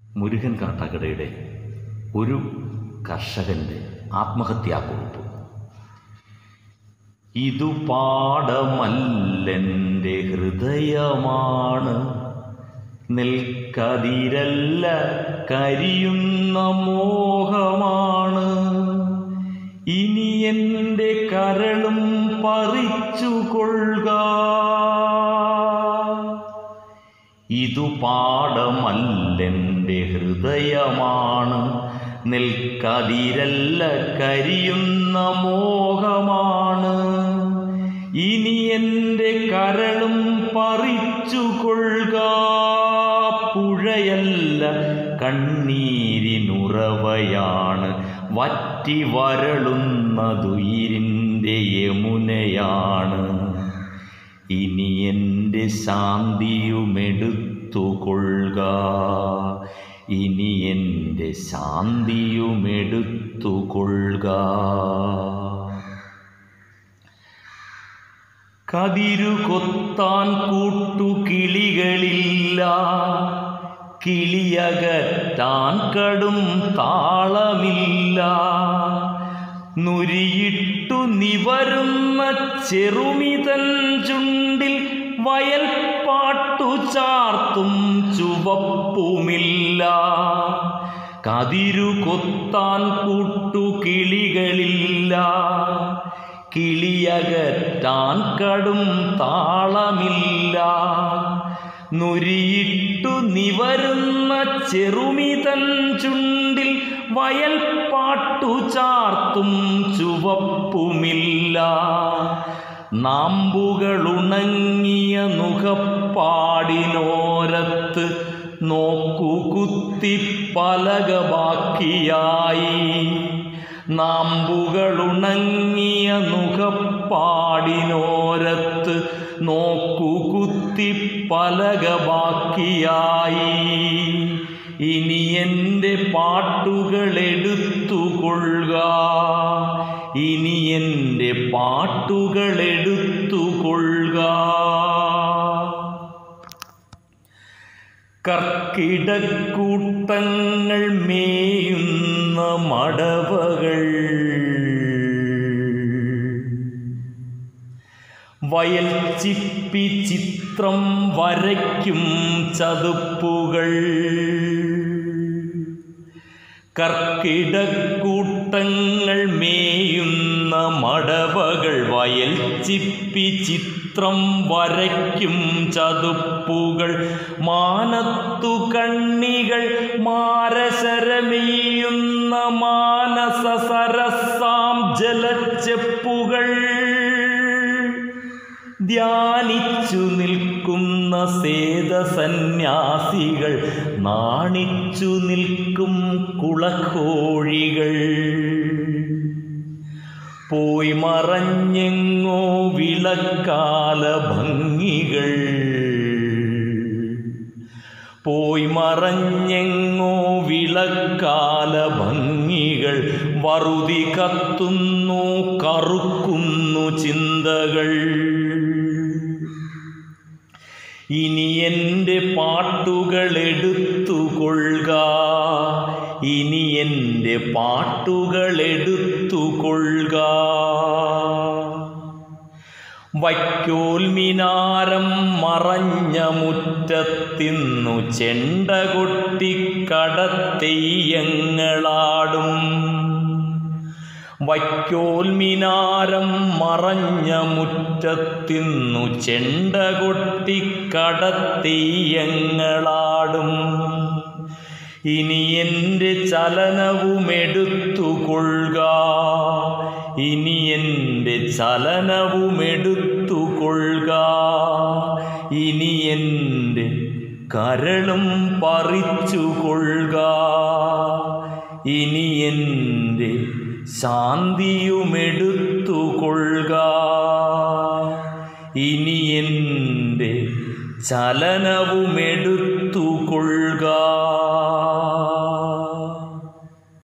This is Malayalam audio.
മുരുകൻ കാട്ടാക്കടയുടെ ഒരു കർഷകൻ്റെ ആത്മഹത്യാക്കുറിപ്പ്. ഇതു പാടമല്ലെൻ്റെ ഹൃദയമാണ്, നെൽക്കതിരല്ല കരിയുന്ന മോഹമാണ്. ഇനി എൻ്റെ കരളും പറിച്ചുകൊള്ളുക. ഇതു പാടമല്ലെൻ്റെ ഹൃദയമാണ്, നെൽക്കതിരല്ല കരിയുന്ന മോഹമാണ്. ഇനി എൻ്റെ കരളും പറിച്ചുകൊള്ളുക. പുഴയല്ല കണ്ണീരിനുറവയാണ്, വറ്റി വരളുന്നതുയിരിൻ്റെ യമുനയാണ്. ഇനി എൻ്റെ ശാന്തിയുമെടുത്തുകൊള്ളുക. ഇനി എൻ്റെ ശാന്തിയുമെടുത്തുകൊള്ളുക. കതിരു കൊത്താൻ കൂട്ടുകിളികളില്ല, കിളിയകറ്റാൻ കടും താളമില്ല. നുരിയിട്ടു നിവരുന്ന ചെറുമിതൻ ചുണ്ടിൽ വയൽ പാട്ടു ചാർത്തും ചുവപ്പുമില്ല. കതിരു കൊത്താൻ കൂട്ടുകിളികളില്ല, കിളിയകറ്റാൻ കടും താളമില്ല. നുരിയിട്ടു നിവരുന്ന ചെറുമിതൻ ചുണ്ടിൽ വയൽ പാട്ടു ചാർത്തും ചുവപ്പുമില്ല. നാമ്പുകളുണങ്ങിയ നുകപ്പാടിനോരത്ത് നോക്കുകുത്തി പലക ബാക്കിയായി. നാമ്പുകളുണങ്ങിയ നുകപ്പാടിനോരത്ത് നോക്കുകുത്തി പലക ബാക്കിയായി. ഇനി എൻ്റെ പാട്ടുകളെടുത്തുകൊള്ളുക. ഇനി എൻ്റെ പാട്ടുകളെടുത്തുകൊള്ളുക. കർക്കിടക്കൂട്ടങ്ങൾ മേയുന്ന മടവകൾ, വയൽ ചിപ്പി ചിത്രം വരയ്ക്കും ചതുപ്പുകൾ. കർക്കിടക്കൂട്ടങ്ങൾ മേയുന്ന മടവകൾ, വയൽ ചിപ്പി ചിത്രം വരയ്ക്കും ചതുപ്പുകൾ. മാനത്തു കണ്ണികൾ മാരശരമെയ്യുന്ന മാനസ സരസാം ജലച്ചെപ്പുകൾ. ധ്യാനിച്ചു നിൽക്കുന്ന സേതസന്യാസികൾ, നാണിച്ചു നിൽക്കും കുളക്കോഴികൾ. പോയി മറഞ്ഞെങ്ങോ വിളക്കാല ഭംഗികൾ. പോയി മറഞ്ഞെങ്ങോ വിളക്കാല ഭംഗികൾ. വറുതി കത്തുന്നു കറുക്കുന്നു ചിന്തകൾ. ഇനി എൻ്റെ പാട്ടുകളെടുത്തുകൊള്ളുക. ഇനി എൻ്റെ പാട്ടുകളെടുത്തുകൊള്ളുക. വൈക്കോൽ മിനാരം മറഞ്ഞ മുറ്റത്തിന്നു ചെണ്ട കൊട്ടി കടത്തെയ്യങ്ങളാടും. വൈക്കോൽ മിനാരം മറഞ്ഞ മുറ്റത്തിന്നു ചെണ്ട കൊട്ടി കടത്തെയ്യങ്ങളാടും. ഇനി എൻ്റെ ചലനവുമെടുത്തുകൊള്ളുക. ഇനി എൻ്റെ ചലനവുമെടുത്തുകൊള്ളുക. ഇനി എൻ്റെ കരളും പറിച്ചുകൊള്ളുക. ഇനി എൻ്റെ ശാന്തിയുമെടുത്തുകൊള്ളുക. ഇനി എൻ്റെ ചലനവുമെടുത്തുകൊള്ളുക.